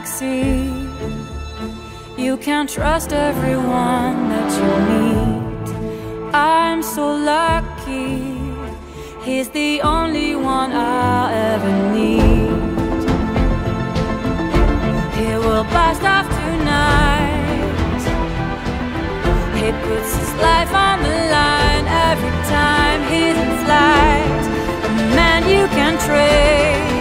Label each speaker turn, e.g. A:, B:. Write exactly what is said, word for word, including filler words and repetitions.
A: galaxy. You can trust everyone that you meet. I'm so lucky, he's the only one I'll ever need. He will blast off tonight. He puts his life on the line every time he's in flight. A man you can trade.